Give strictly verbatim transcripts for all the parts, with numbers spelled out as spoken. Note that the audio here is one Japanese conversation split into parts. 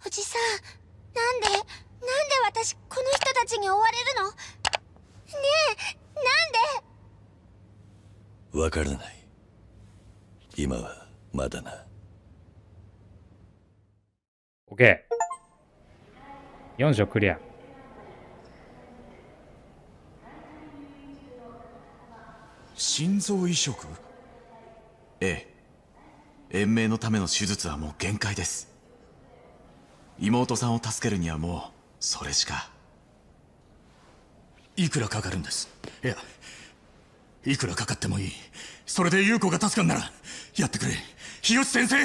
おじさん、なんで、なんで私、この人たちに追われるの？ねえ、なんで？ わからない。今はまだな。 OK。よん章クリア。 心臓移植？ええ。延命のための手術はもう限界です。妹さんを助けるにはもうそれしか。 いくらかかるんです？いや、いくらかかってもいい。それで優子が助かんならやってくれ、日吉先生。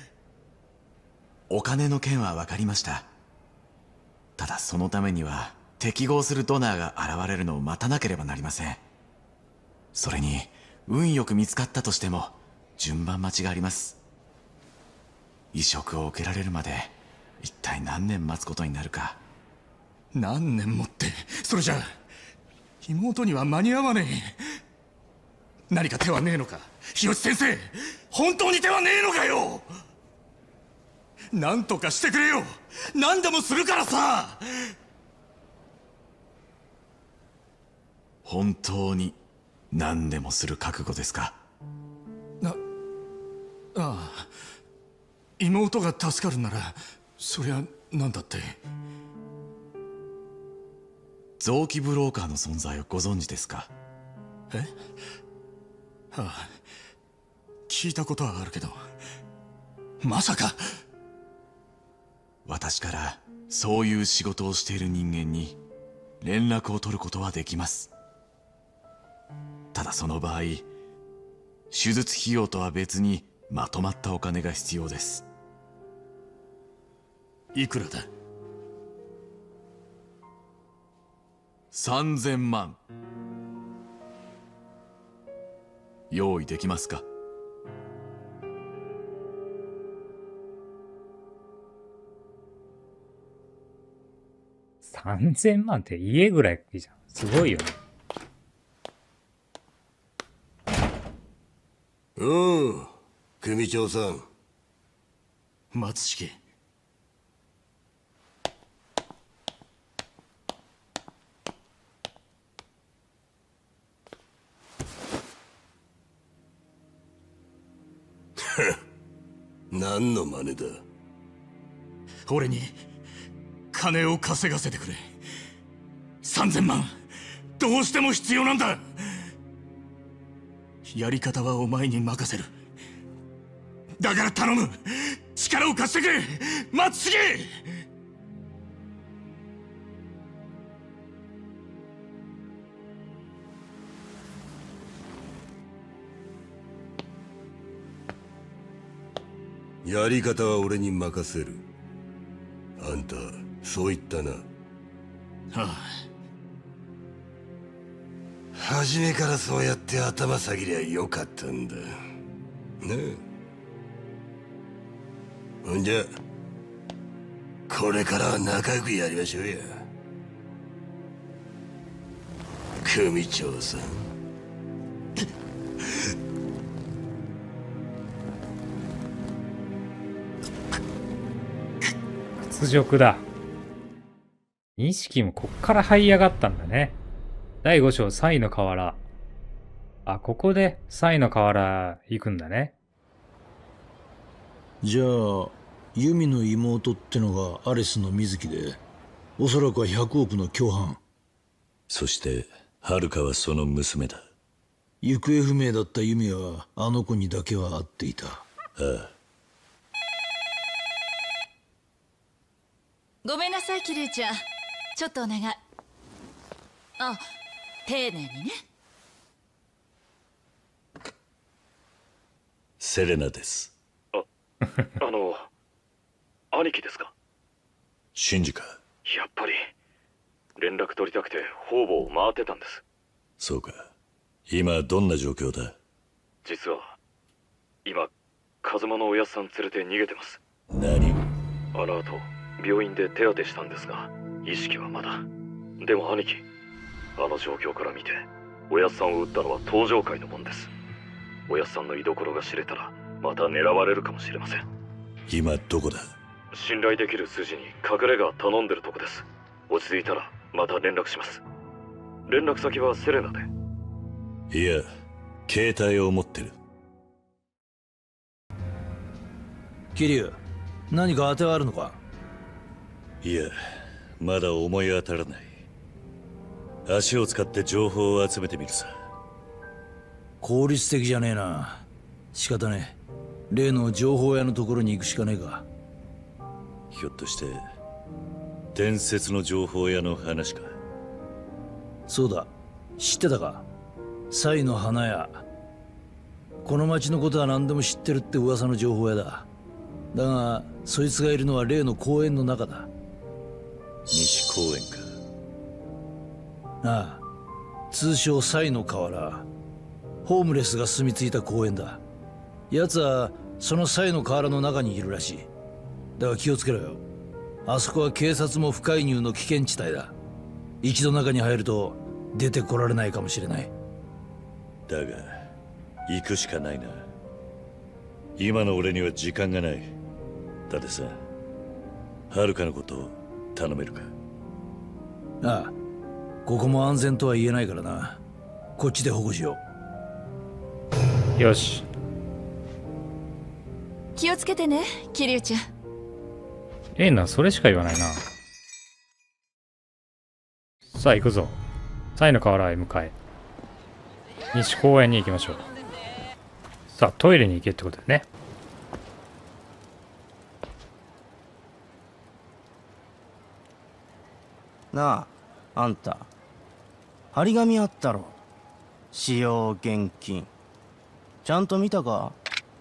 お金の件は分かりました。ただそのためには適合するドナーが現れるのを待たなければなりません。それに運よく見つかったとしても順番待ちがあります。移植を受けられるまで一体何年待つことになるか。 何年もって、それじゃ妹には間に合わねえ。何か手はねえのか、日吉先生。本当に手はねえのかよ。何とかしてくれよ。何でもするからさ。 本当に何でもする覚悟ですか？ な、ああ、妹が助かるならそりゃ何だって。 臓器ブローカーの存在をご存知ですか？ え？ああ、聞いたことはあるけど、まさか。 私からそういう仕事をしている人間に連絡を取ることはできます。ただその場合、手術費用とは別にまとまったお金が必要です。 いくらだ？ さんぜんまん。用意できますか？ さんぜんまんって家ぐらいいいじゃん。すごいよね。 おう、組長さん。 松重。 何の真似だ？ 俺に金を稼がせてくれ。さんぜんまんどうしても必要なんだ。やり方はお前に任せる。だから頼む、力を貸してくれ、松重。 やり方は俺に任せる。あんたそう言ったな。 はあ、 初めからそうやって頭下げりゃよかったんだねえ。ほんじゃこれからは仲良くやりましょうや、組長さん。 屈辱だ。錦もこっから這い上がったんだね。だいご章、サイの河原。あ、ここでサイの河原行くんだね。 じゃあ、ユミの妹ってのがアレスの水木で、おそらくはひゃくおくの共犯。 そして、ハルカはその娘だ。 行方不明だったユミは、あの子にだけは会っていた。ああ。 ごめんなさい、キリュウちゃん。ちょっとお願い。あ、丁寧にね。 セレナです。 あ、あの、兄貴ですか？ シンジか。 やっぱり、連絡取りたくて方々を回ってたんです。 そうか。今どんな状況だ？ 実は、今、カズマのおやっさん連れて逃げてます。 何？ あの後、病院で手当てしたんですが、意識はまだ。でも兄貴、あの状況から見て、おやっさんを撃ったのは東上界のもんです。おやっさんの居所が知れたら、また狙われるかもしれません。 今どこだ？ 信頼できる筋に隠れ家頼んでるとこです。落ち着いたらまた連絡します。連絡先はセレナで。 いや、携帯を持ってる。 桐生、何か当てはあるのか？ いや、まだ思い当たらない。足を使って情報を集めてみるさ。 効率的じゃねえな。仕方ねえ。例の情報屋のところに行くしかねえか。 ひょっとして伝説の情報屋の話か？ そうだ、知ってたか？サイの花屋。この町のことは何でも知ってるって噂の情報屋だ。だがそいつがいるのは例の公園の中だ。 西公園か。 ああ、通称サイの河原。ホームレスが住み着いた公園だ。奴はそのサイの河原の中にいるらしい。だが気をつけろよ。あそこは警察も不介入の危険地帯だ。一度中に入ると出てこられないかもしれない。 だが行くしかないな。今の俺には時間がない。だってさ、遥のことを頼めるか？ ああ、ここも安全とは言えないからな。こっちで保護しよう。よし。 気をつけてね、桐生ちゃん。 ええな、それしか言わないな。さあ行くぞ。サイの河原へ向かえ。西公園に行きましょう。さあトイレに行けってことでね。 なあ、あんた張り紙あったろ。使用現金ちゃんと見たか？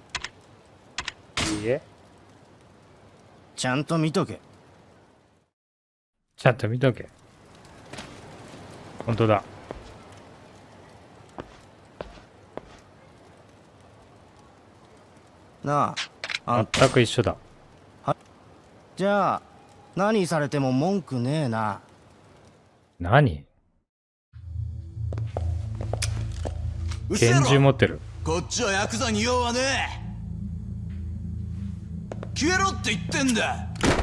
いいえ、 ちゃんと見とけ。 ちゃんと見とけ。本当だ。 なあ、あんた全く一緒だ。 じゃあ何されても文句ねえな。 何？拳銃持ってる。 こっちはヤクザに用はねえ。消えろって言ってんだ。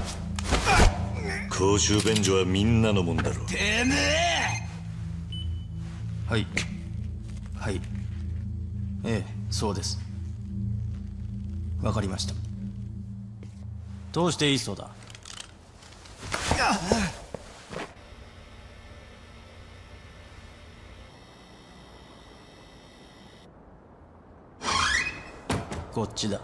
公衆便所はみんなのもんだろ。 てめえ。 はいはいええ、そうです。わかりました。どうしていいそうだ？こっちだ。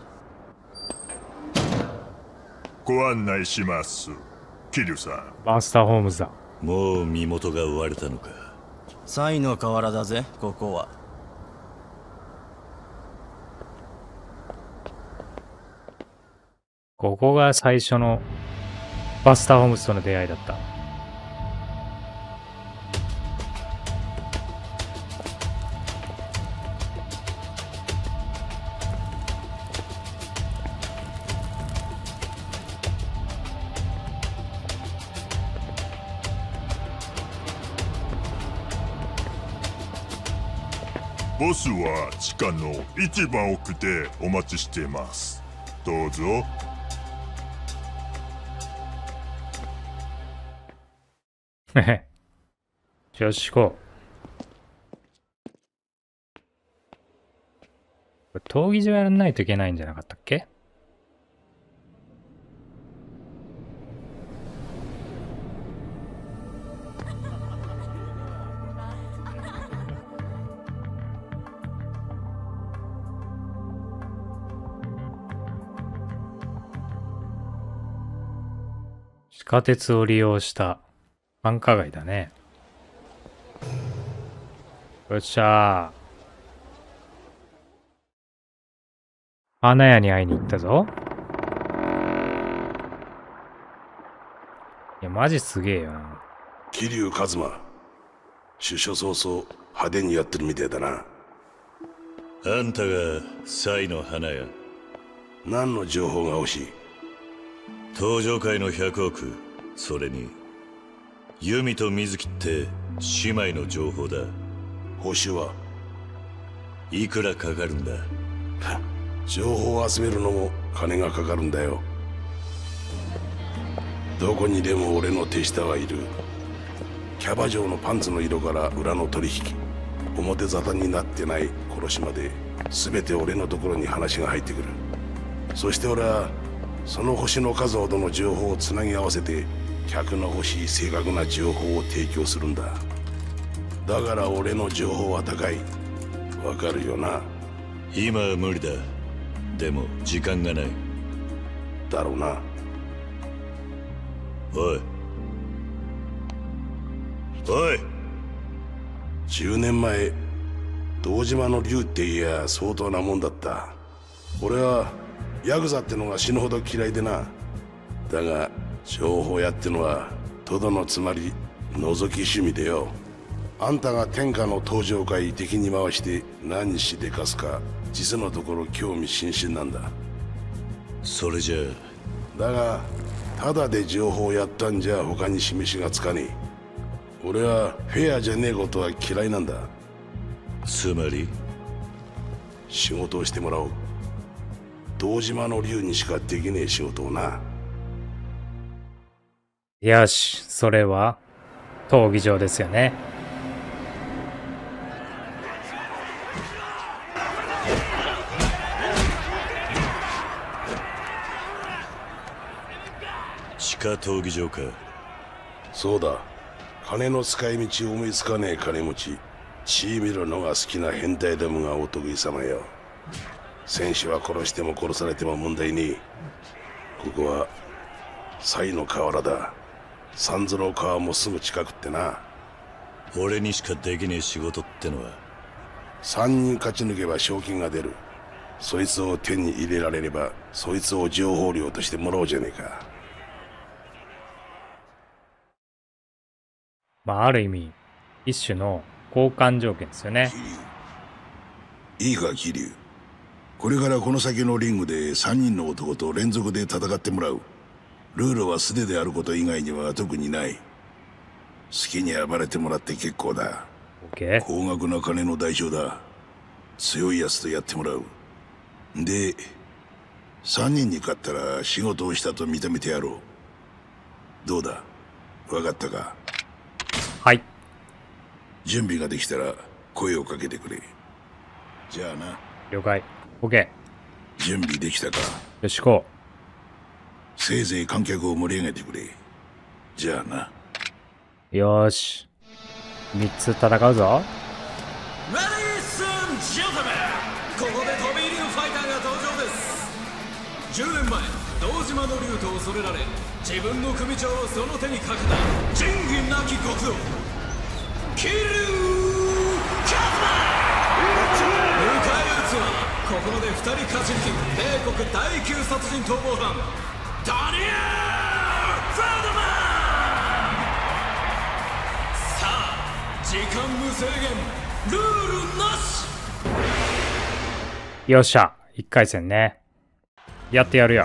ご案内します、桐生さん。 バースターホームズだ。 もう身元が追われたのか？ サイの河原だぜ、ここは。 ここが最初のバスターホームズとの出会いだった。 ボスは地下の一番奥でお待ちしています。どうぞ。 へへ。よし、行こう。闘技場やらないといけないんじゃなかったっけ？地下鉄を利用した繁華街だね。よっしゃー。花屋に会いに行ったぞ。いや、マジすげえよな。 桐生一馬、出所早々派手にやってるみてえだな。 あんたがサイの花屋？ 何の情報が欲しい？ 登場界のひゃくおく、それにユミと水木って姉妹の情報だ。 報酬はいくらかかるんだ？ 情報を集めるのも金がかかるんだよ。 どこにでも俺の手下はいる。キャバ嬢のパンツの色から裏の取引、表沙汰になってない殺しまで全て俺のところに話が入ってくる。そして俺はその星の数ほどの情報をつなぎ合わせて客の欲しい正確な情報を提供するんだ。だから俺の情報は高い。わかるよな？ 今は無理だ。でも時間がない。 だろうな。 おいおい、 じゅうねんまえ堂島の竜っていや相当なもんだった。俺はヤクザってのが死ぬほど嫌いでな。だが情報屋ってのはとどのつまり覗き趣味でよ。あんたが天下の登場会敵に回して何しでかすか実のところ興味津々なんだ。 それじゃあだがただで情報をやったんじゃ他に示しがつかねえ。俺はフェアじゃねえことは嫌いなんだ。 つまり仕事をしてもらおう。堂島の竜にしかできねえ仕事をな。 よし、それは闘技場ですよね。 地下闘技場か。 そうだ。金の使い道を思いつかねえ金持ち、血見るのが好きな変態どもがお得意様よ。戦士は殺しても殺されても問題ねえ。ここは西の河原だ。三途の川もすぐ近くってな。 俺にしかできねえ仕事ってのは三人勝ち抜けば賞金が出る。そいつを手に入れられればそいつを情報料としてもらおうじゃねえか。 まあある意味一種の交換条件ですよね。 いいか桐生、これからこの先のリングでさんにんの男と連続で戦ってもらう。ルールは素手であること以外には特にない。好きに暴れてもらって結構だ。高額な金の代償だ。強いやつとやってもらう。でさんにんに勝ったら仕事をしたと認めてやろう。どうだ、分かったか？ はい。 準備ができたら声をかけてくれ。じゃあな。 了解。 OK。 準備できたか？ よし、行こう。せいぜい観客を盛り上げてくれ。じゃあな。 よーし、みっつ戦うぞ。 レディース&ジェントルメン、ここで飛び入りのファイターが登場です。じゅうねんまえ堂島の竜と恐れられ自分の組長をその手にかけた仁義なき極道桐生一馬。迎え撃つはここまでふたり勝ち抜き米国第きゅう殺人逃亡犯ダニエル・フェルドマン。さあ時間無制限、ルールなし。 よっしゃ、いっかい戦ね。やってやるよ。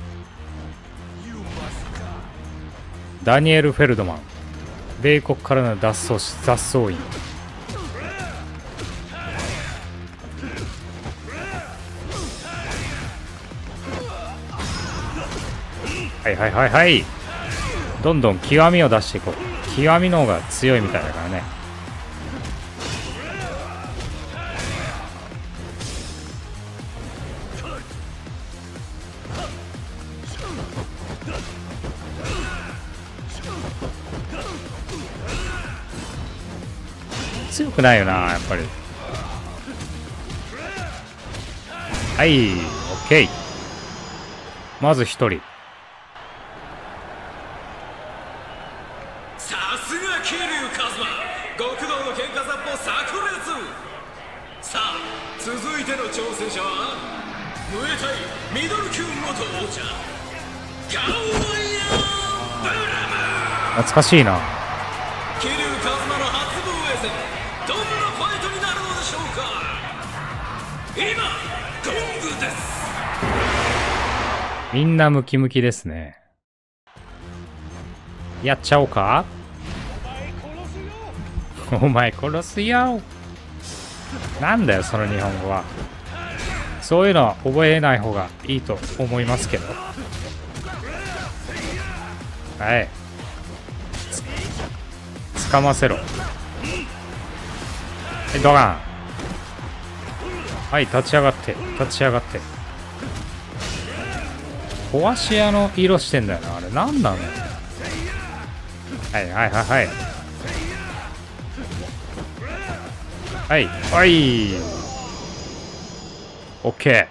ダニエル・フェルドマン、米国からの脱走雑草員。はいはいはいはい。どんどん極みを出していこう。極みの方が強いみたいだからね。強くないよな、やっぱり。はい、オッケー。まず一人。 さすが桐生一馬、極道の喧嘩殺法炸裂。さあ続いての挑戦者はムエタイミドル級元王者ガオワイヤー・ブラム。 懐かしいな。 桐生一馬の初防衛戦、どんなファイトになるのでしょうか。今ゴングです。 みんなムキムキですね。やっちゃおうか。お前殺すよ。なんだよその日本語は。そういうのは覚えない方がいいと思いますけど。 はいつかませろ。はい、ドガン。はい、立ち上がって立ち上がって。壊し屋の色してんだよな。あれ何なの。はいはいはいはいはいはいオッケ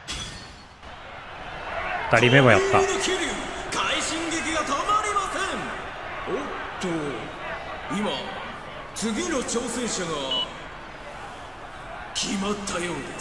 ー。二人目もやった。 快進撃が止まりません。おっと今次の挑戦者が決まったようです。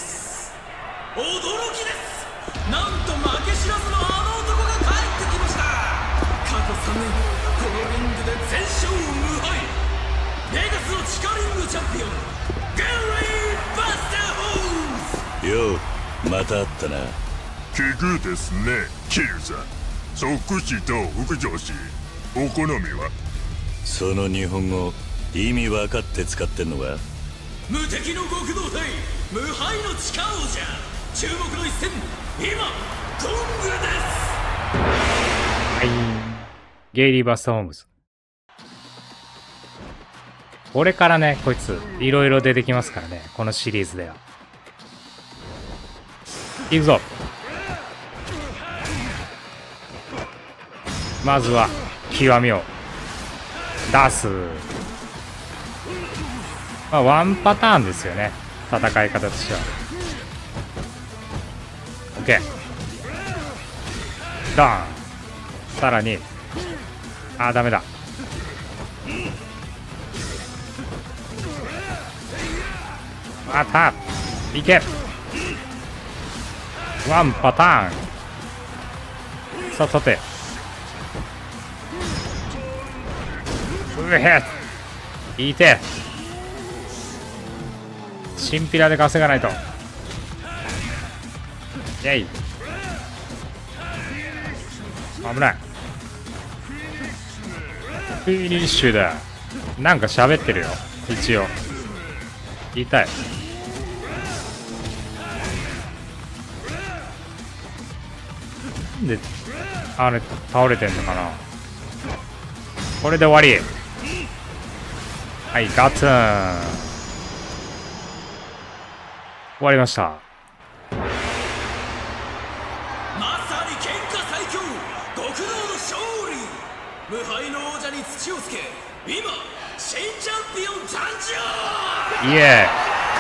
驚きです。なんと負け知らずのあの男が帰ってきました。過去さんねんこのリングで全勝無敗、ベガスの地下リングチャンピオンゲリー・バスター・ホーズ。 ようまた会ったな。 奇遇ですねキルさん。即死と副上司お好みは。 その日本語意味分かって使ってんのか。 無敵の極道隊無敗の地下王者、注目の一戦、今ゴングです。 はいゲイリー・バスター・ホームズ。これからねこいついろいろ出てきますからね、このシリーズでは。いくぞ。まずは極みを出す。まあワンパターンですよね、戦い方としては。 OK ダーン。さらにあーダメだ。あったいけ。ワンパターン。さあ立て。うへいいて。チンピラで稼がないと。イェイ。危ない。フィニッシュだ。なんか喋ってるよ一応。言いたい。なんであれ倒れてんのかな。これで終わり。はいガツン終わりました。 まさに喧嘩最強極道の勝利。無敗の王者に土をつけ、今新チャンピオン誕生。 イエ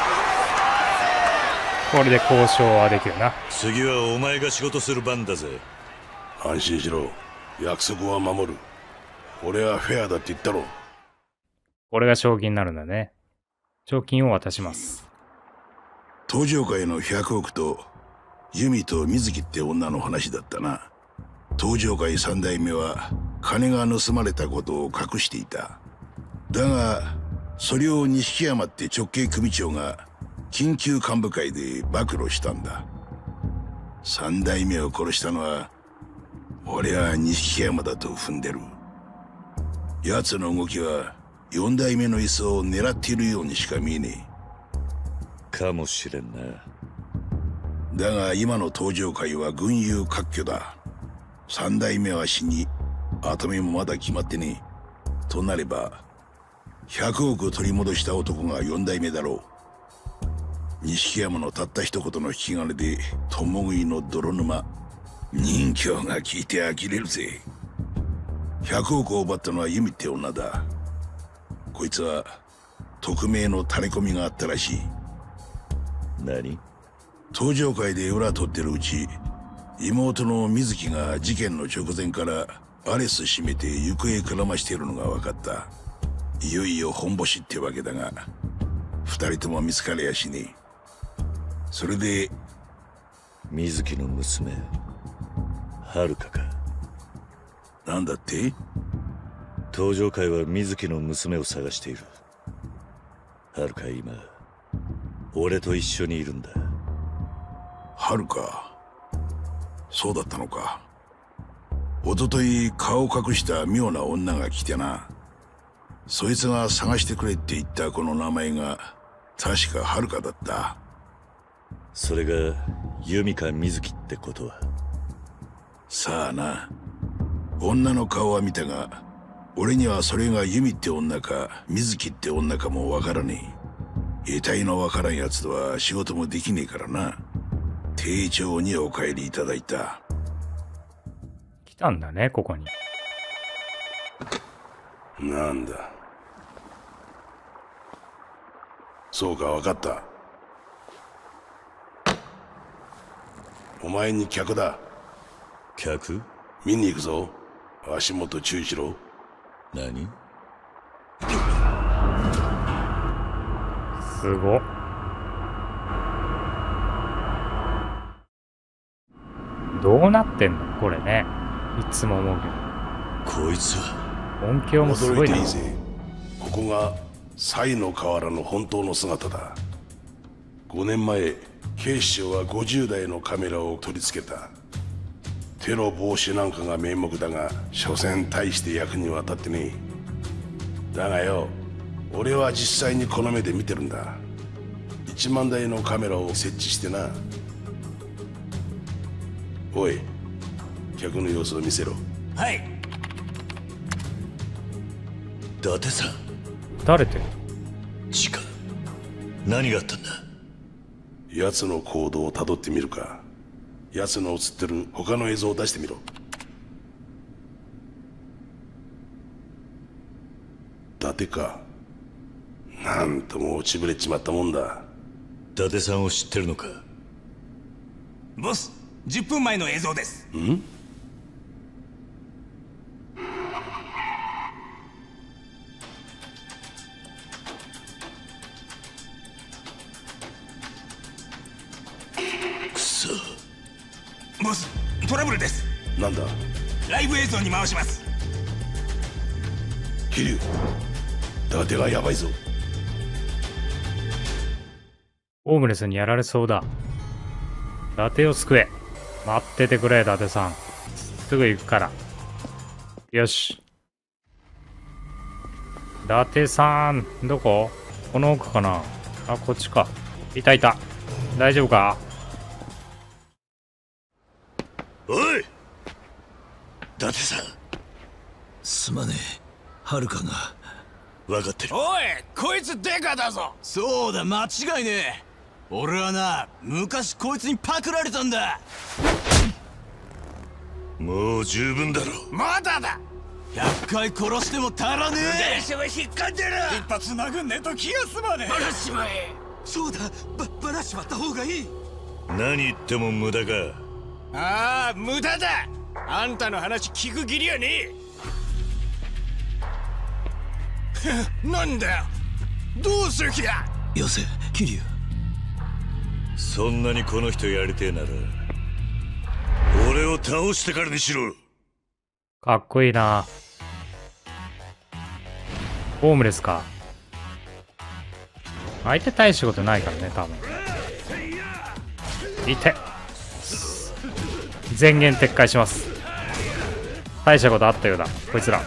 ーイ。これで交渉はできるな。 次はお前が仕事する番だぜ。 安心しろ、約束は守る。俺はフェアだって言ったろ。 これが賞金になるんだね。賞金を渡します。 登場界のひゃくおくとユミと水木って女の話だったな。登場界三代目は金が盗まれたことを隠していた。だがそれを錦山って直系組長が緊急幹部会で暴露したんだ。三代目を殺したのは俺は錦山だと踏んでる。奴の動きは四代目の椅子を狙っているようにしか見えねえ。かもしれんな。 だが今の登場界は群雄割拠だ。三代目は死に跡目もまだ決まってねえ。となればひゃくおく取り戻した男が四代目だろう。錦山のたった一言の引き金で共食いの泥沼。人形が聞いて呆れるぜ。ひゃくおくを奪ったのはユミって女だ。こいつは匿名のタレコミがあったらしい。 何？ 登場界で裏取ってるうち妹の水木が事件の直前からアレス締めて行方くらましているのが分かった。いよいよ本ボシってわけだが二人とも見つかりやしねえ。それで水木の娘遥かか。 なんだって？ 登場界は水木の娘を探している。遥か今俺と一緒にいるんだ。 遥か、そうだったのか。一昨日顔を隠した妙な女が来てな。そいつが探してくれって言ったこの名前が確か遥かだった。 それが由美か水木ってことは。 さあな。 女の顔は見たが、俺にはそれがユミって女か水木って女かもわからねえ。得体のわからんやつとは仕事もできねえからな。丁重にお帰りいただいた。 来たんだね、ここに。 なんだ。そうか、わかった。お前に客だ。 客？ 見に行くぞ。足元注意しろ。 何？ すごっ。どうなってんのこれね。いつも思うけど。 こいつは音響もすごいな。 驚いていいぜ。ここが賽の河原の本当の姿だ。ごねんまえ、警視庁はごじゅうだいのカメラを取り付けた。テロ防止なんかが名目だが、所詮大して役には立ってねえ。だがよ、俺は実際にこの目で見てるんだ。いちまんだいのカメラを設置してな。おい、客の様子を見せろ。 はい。 伊達さん。 誰って？ チカ、何があったんだ？ 奴の行動をたどってみるか。奴の映ってる他の映像を出してみろ。伊達か。なんとも落ちぶれちまったもんだ。 伊達さんを知ってるのか？ ボス、じゅっぷんまえの映像です。 ん？ くそ。 ボス、トラブルです。 なんだ？ ライブ映像に回します。 桐生、伊達がヤバいぞ。 ホームレスにやられそうだ。伊達を救え。待っててくれ、伊達さん。すぐ行くから。よし。伊達さん、どこ？この奥かな？あ、こっちか。いたいた。大丈夫か？ おい！伊達さん。 すまねえ。はるかが。 分かってる。 おい、こいつデカだぞ。 そうだ、間違いねえ。俺はな、昔こいつにパクられたんだ。 もう十分だろ。 まだだ。 ひゃっかい殺しても足らねえ。 電車は引っかんでる。一発殴んねえと気が済まねえ。バラしまえ。 そうだ、ば、ばらしまった方がいい。 何言っても無駄か。 ああ、無駄だ。あんたの話聞く義理はねえ。なんだよ。どうする気だ。 よせ、桐生。 そんなにこの人やりてえなら俺を倒してからにしろ。 かっこいいな。ホームレスか。相手大したことないからね、多分。いて。前言撤回します。大したことあったようだ、こいつら。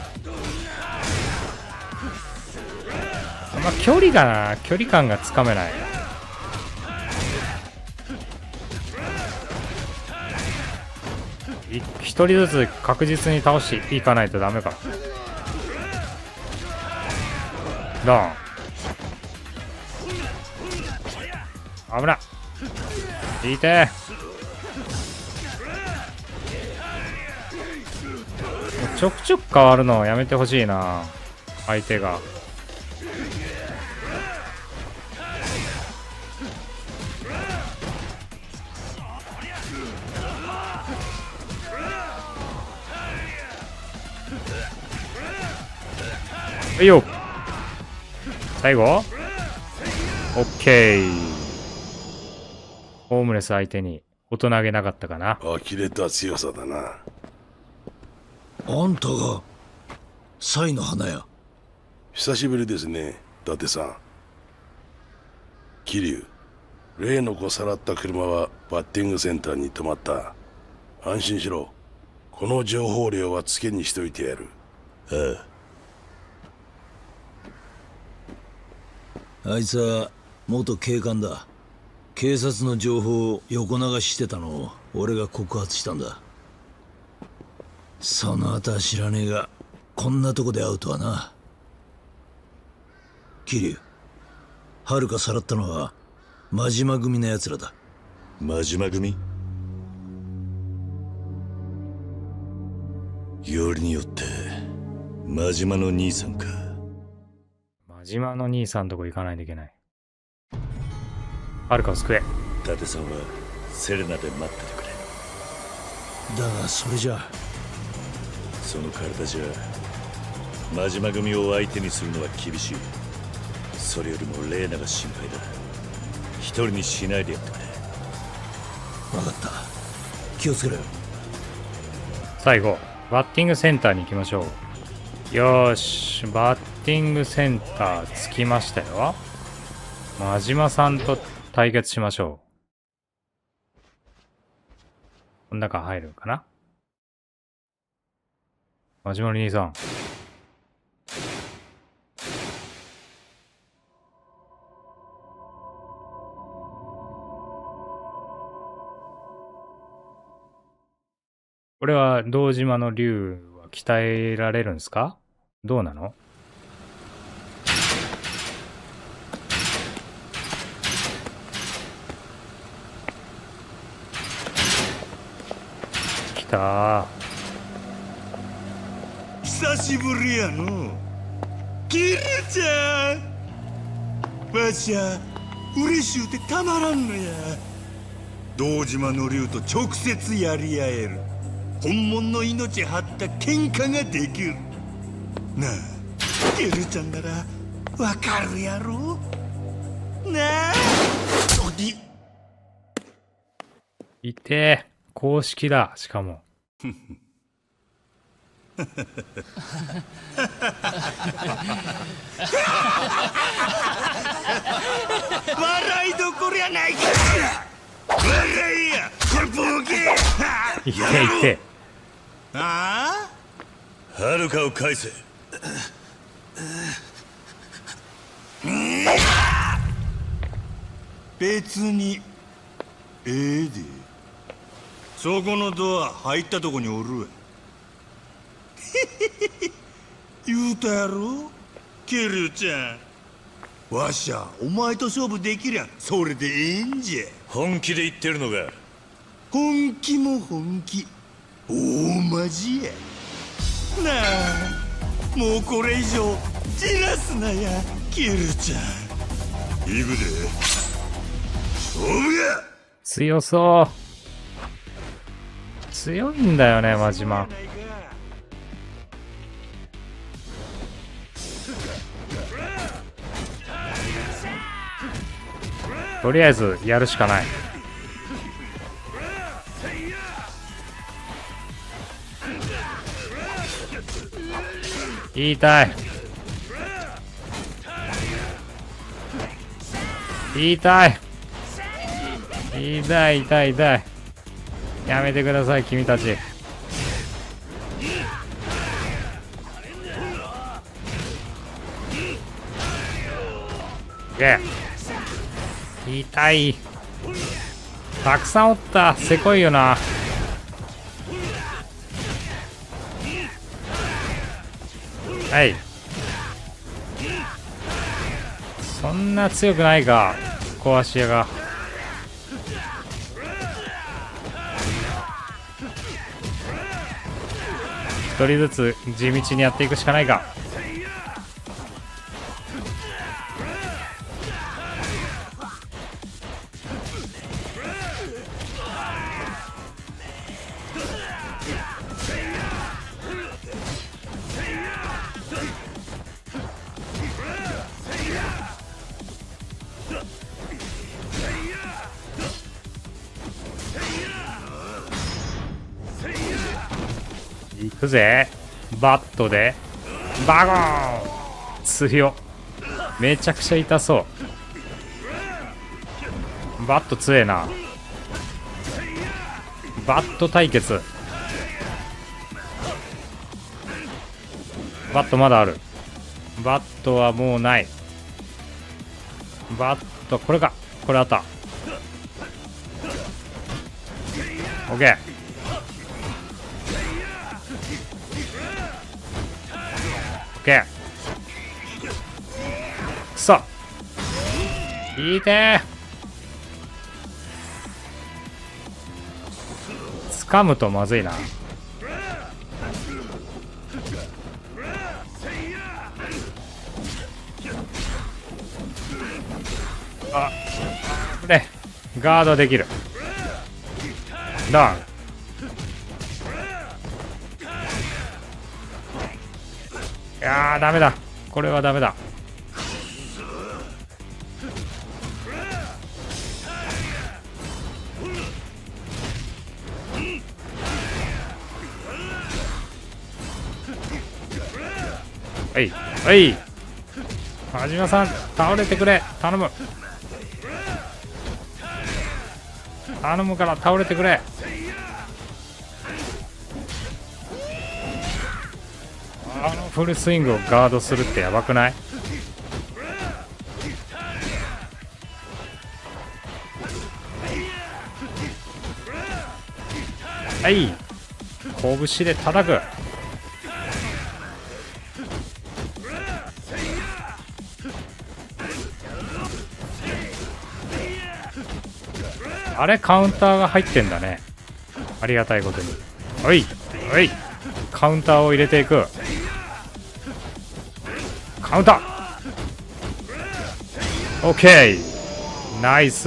まあ、距離が、距離感がつかめない。一人ずつ確実に倒していかないとダメか。ドン。危ない。いて。ちょくちょく変わるのやめてほしいな、相手が。はいよ。最後 OK。 ホームレス相手に大人げなかったかな。 呆れた強さだな。 あんたが賽の花屋。 久しぶりですね、伊達さん。桐生、例の子さらった車はバッティングセンターに止まった。安心しろ。この情報量はつけにしといてやる。 ああ。 あいつは元警官だ。警察の情報を横流ししてたのを俺が告発したんだ。 その後は知らねえが、こんなとこで会うとはな。桐生、遥さらったのは真島組の奴らだ。 真島組？よりによって真島の兄さんか。 真島の兄さんとこ行かないといけない。遥を救え。 伊達さんはセレナで待っててくれ。 だがそれじゃその体じゃ真島組を相手にするのは厳しい。それよりもレーナが心配だ。一人にしないでやってくれ。 分かった。気をつけろよ。 最後バッティングセンターに行きましょう。よーし、バッティングセンター着きましたよ。真島さんと対決しましょう。この中入るかな。真島の兄さん。これは堂島の竜は鍛えられるんですか？どうなの？来たー。 久しぶりやの。キルちゃん、わしゃ嬉しゅうてたまらんのや。堂島の竜と直接やり合える。本物の命張った喧嘩ができる。なあ、キルちゃんならわかるやろなあ。 いてー、公式だ、しかも。 笑いどころやないか。笑いや、これボケ。 いていて。 ああ、はるかを返せ。 別にええで。そこのドア入ったとこにおるわ。言うたやろ、キルちゃん。わしゃお前と勝負できりゃそれでええんじゃ。 本気で言ってるのが。 本気も本気、大マジやなあ。もうこれ以上じらすなや、キルちゃん。行くで。勝負や。 強そう。強いんだよね、真島。とりあえずやるしかない。言いたい。言いたい。痛い痛い痛い。やめてください、君たち。げえ。痛い。たくさんおった。せこいよな。はい。そんな強くないか、壊し屋が。一人ずつ地道にやっていくしかないか。いくぜ。バットでバゴーン。強っ。めちゃくちゃ痛そう。バット強えな。バット対決。バットまだある。バットはもうない。バット、これか。これあった。オッケー。 ケー。くそ、いいてー。掴むとまずいな。あ、これガードできる。ダウン。いやーダメだ、これはダメだ。はいはい、はじめさん倒れてくれ、頼む頼むから倒れてくれ。あのフルスイングをガードするってやばくない？はい、拳で叩く。あれカウンターが入ってんだね、ありがたいことに。おいおい、カウンターを入れていく。カウンター OK、 ナイス、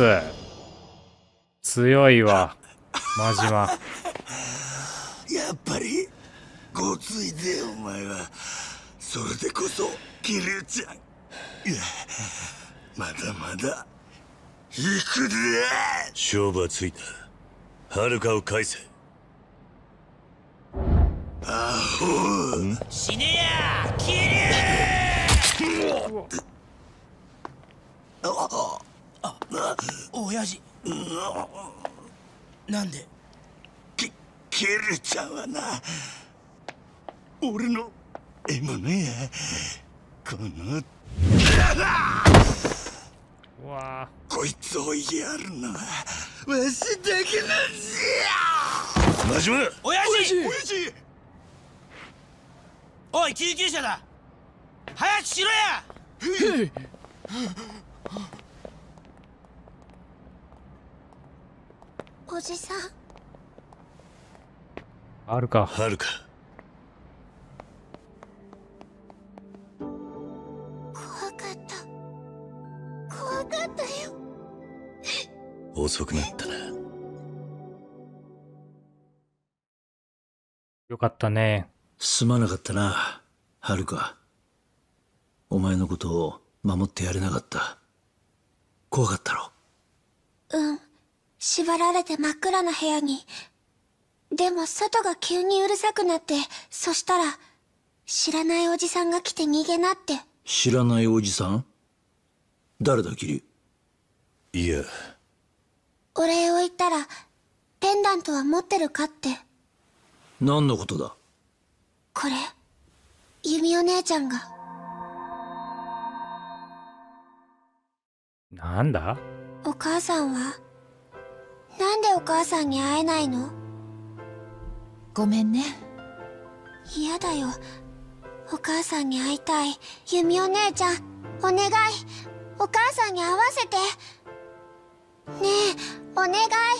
強いわ真島。 やっぱりごついでお前は。それでこそキリュウちゃん。いや、まだまだ行くで。 勝負はついた。はるかを返せ。 アホ、 死ねやキリュウ。 ああ、親父、なんで？ キキリュウちゃんはな、俺の獲物や。このうわ、 こいつをやるのはわしだけなんじゃ。 真島、 親父、 親父、 おい救急車だ、早くしろや。 おじさん。 あるか。 はるか、 怖かった怖かったよ。 遅くなったな。 よかったね。 すまなかったな、はるか。お前のことを守ってやれなかった。怖かったろ。 うん、縛られて真っ暗な部屋に。でも外が急にうるさくなって、そしたら知らないおじさんが来て逃げなって。 知らないおじさん？誰だキリュウ？ いや、 お礼を言ったらペンダントは持ってるかって。 何のことだ？ これ弓お姉ちゃんが。 なんだ？ お母さんはなんでお母さんに会えないの？ ごめんね。 嫌だよ、お母さんに会いたい。弓お姉ちゃんお願い、お母さんに会わせてねえ、お願い。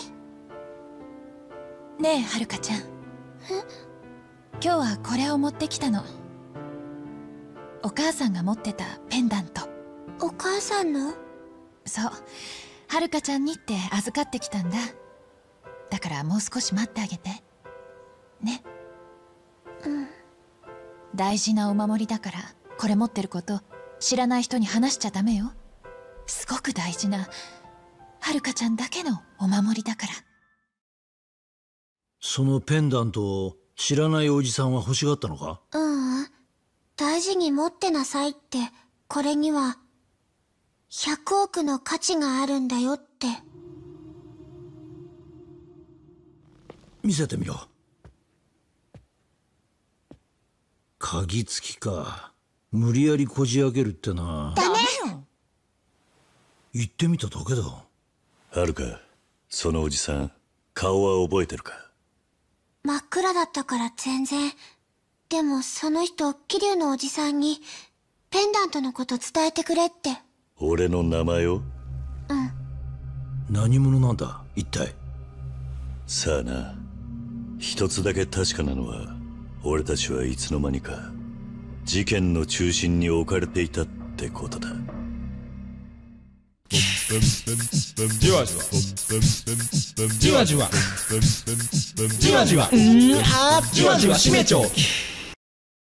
ねえはるかちゃん、今日はこれを持ってきたの。お母さんが持ってたペンダント。 お母さんの？ そう、はるかちゃんにって預かってきたんだ。だからもう少し待ってあげてね。 うん。 大事なお守りだから、これ持ってること知らない人に話しちゃダメよ。すごく大事なはるかちゃんだけのお守りだから。 そのペンダントを知らないおじさんは欲しがったのか？ ううん、大事に持ってなさいって。これにはひゃくおくの価値があるんだよって。 見せてみろ。鍵付きか。無理やりこじ開けるってな。 ダメ。 言ってみただけだ。 はるか、そのおじさん顔は覚えてるか？ 真っ暗だったから全然。 でもその人、桐生のおじさんに、ペンダントのこと伝えてくれって。 俺の名前を？ うん。 何者なんだ一体。 さあな、一つだけ確かなのは、俺たちはいつの間にか事件の中心に置かれていたってことだ。 じわじわじわじわじわじわうんあじわじわしめちょう